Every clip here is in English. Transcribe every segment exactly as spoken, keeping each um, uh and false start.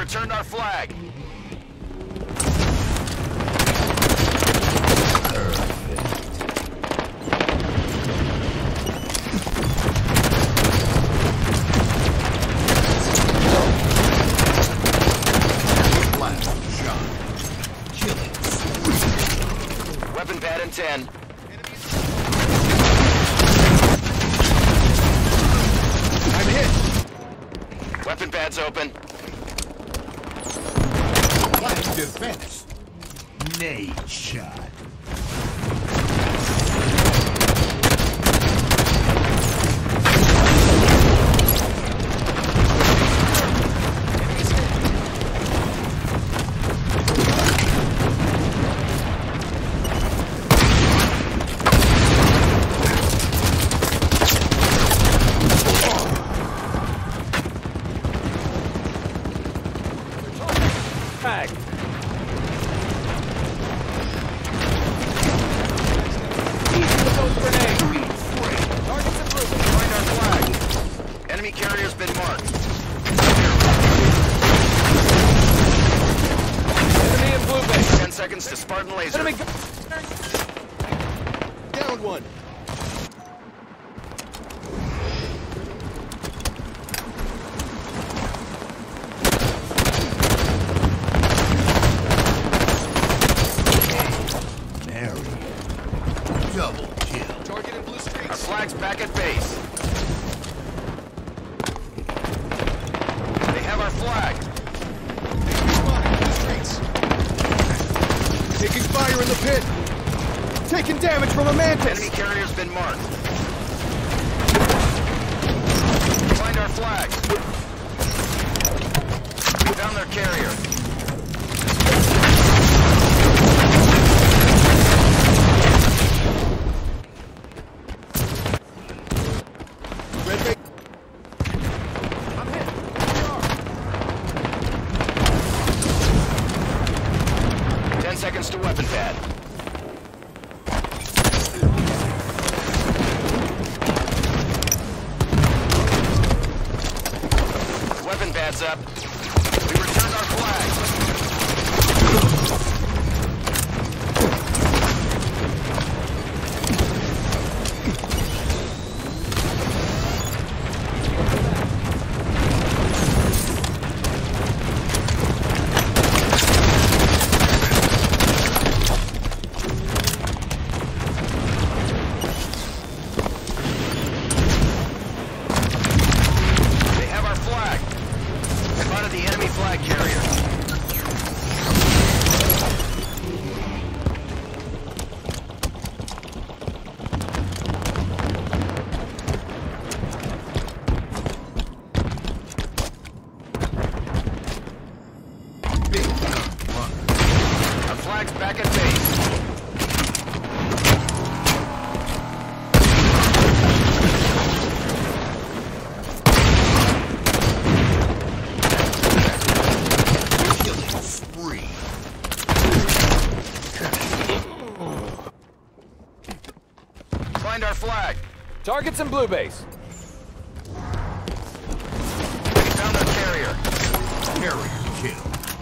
returned our flag. Weapon pad in ten. I'm hit. Weapon pad's open. Flag defense. Nade shot. Flag. Targets improving. Find our flag. Enemy carrier's been marked. Enemy in blue base. Ten seconds to Spartan laser. Enemy. Down one. Double kill. Target in blue streaks. Our flag's back at base. They have our flag. Blue streaks. Taking fire in the pit. Taking damage from a mantis. Enemy carrier's been marked. Find our flag. We found their carrier. Red bait. I'm hit. Ten seconds to weapon pad. Weapon pad's up. We returned our flag. They have our flag. Spotted the enemy flag carrier. Big one. Our flag's back at base. Killing spree. Find our flag. Targets in blue base. We found our carrier. Carrier kill.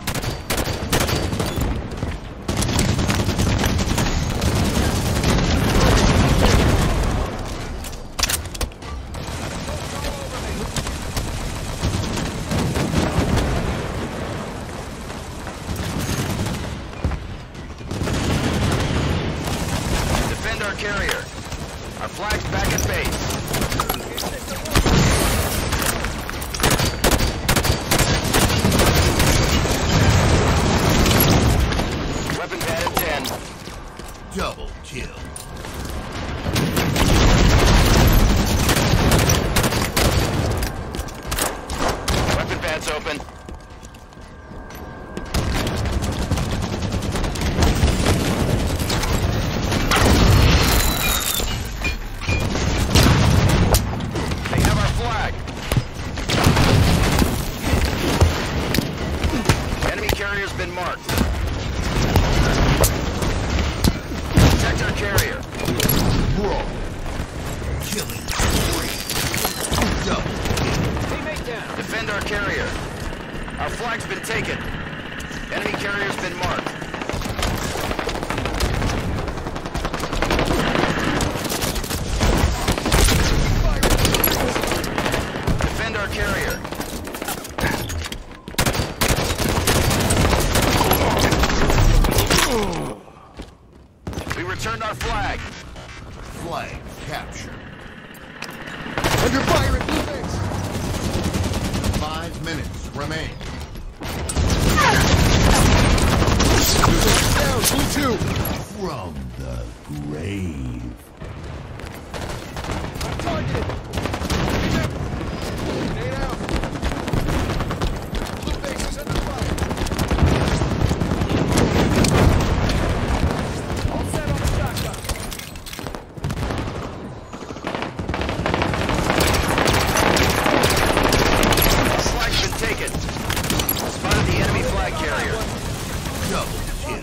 Defend our carrier. Our flag's back at base. Weapon pad at ten. Double kill. Weapon pad's open. They have our flag. Enemy carrier's been marked. Protect our carrier. Bro. Killing spree. Double kill. Teammate down. Defend our carrier. Our flag's been taken. Enemy carrier's been marked. Defend our carrier. We returned our flag. Flag captured. Under fire at Blue Base. Five minutes remain. Blue Base down, Blue two. From the grave. I'm targeted. Grenade out. Blue Base is under fire. All set on the shotgun. Our flag's been taken. Spotted the enemy flag carrier. Double kill.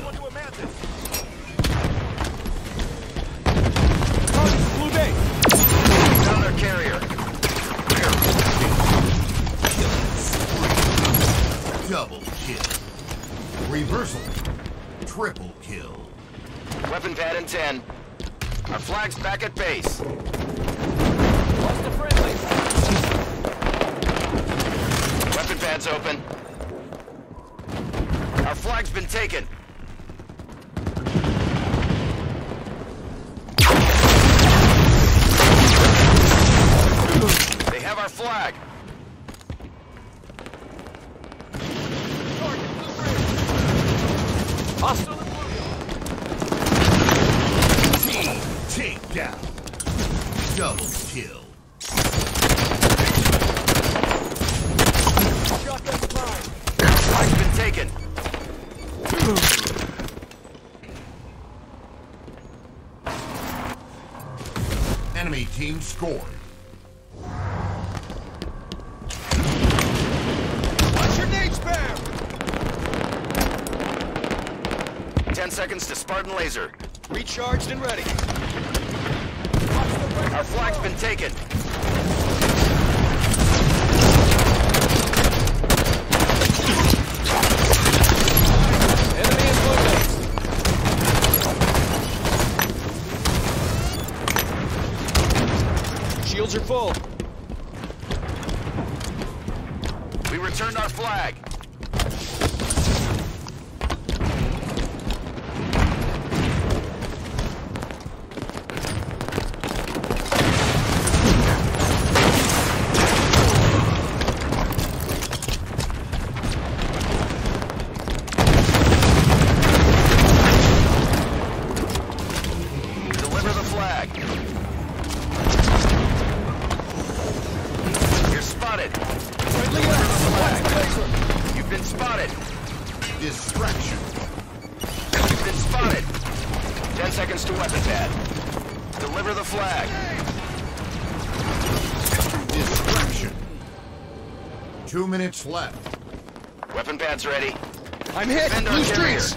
Target's Blue Base. Down their carrier. Double kill. Reversal. Triple kill. Weapon pad in ten. Our flag's back at base. Lost a friendly. Weapon pad's open. Our flag's been taken. They have our flag. Hostile in blue. Team takedown. Double kill. Shotgun's mine. Our flag's been taken. Enemy team scored. Watch your nades bear. Ten seconds to Spartan laser. Recharged and ready. Our flag's been taken. Enemy in Blue Base. Shields are full. We returned our flag. Deliver the flag. You're spotted. Friendly out. Laser. You've been spotted. Distraction. You've been spotted. Ten seconds to weapon pad. Deliver the flag. Distraction. Two minutes left. Weapon pad's ready. I'm hit. Defend our Blue carrier. streets.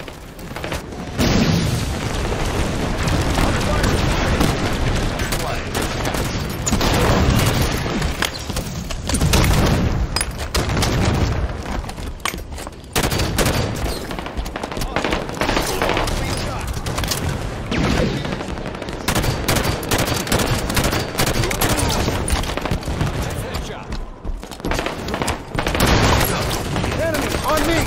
Flag. Headshot. Enemy on me.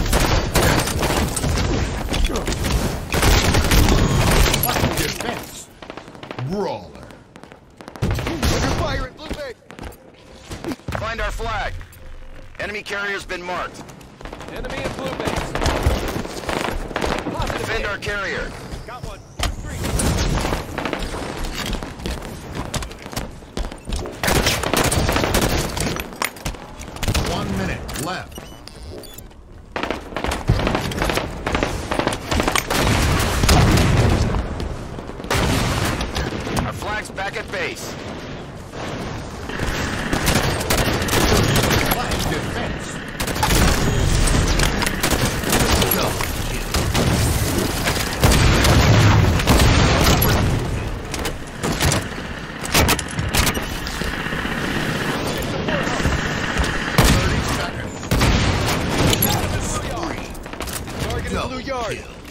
Flag defense. Brawler. Under fire at Blue Base. Find our flag. Enemy carrier's been marked. Enemy in Blue Base. Positive Defend hit. our carrier. Got one. Three. One minute left. Our flag's back at base. Flag defense. Double kill. Thirty seconds. the blue yard. kill.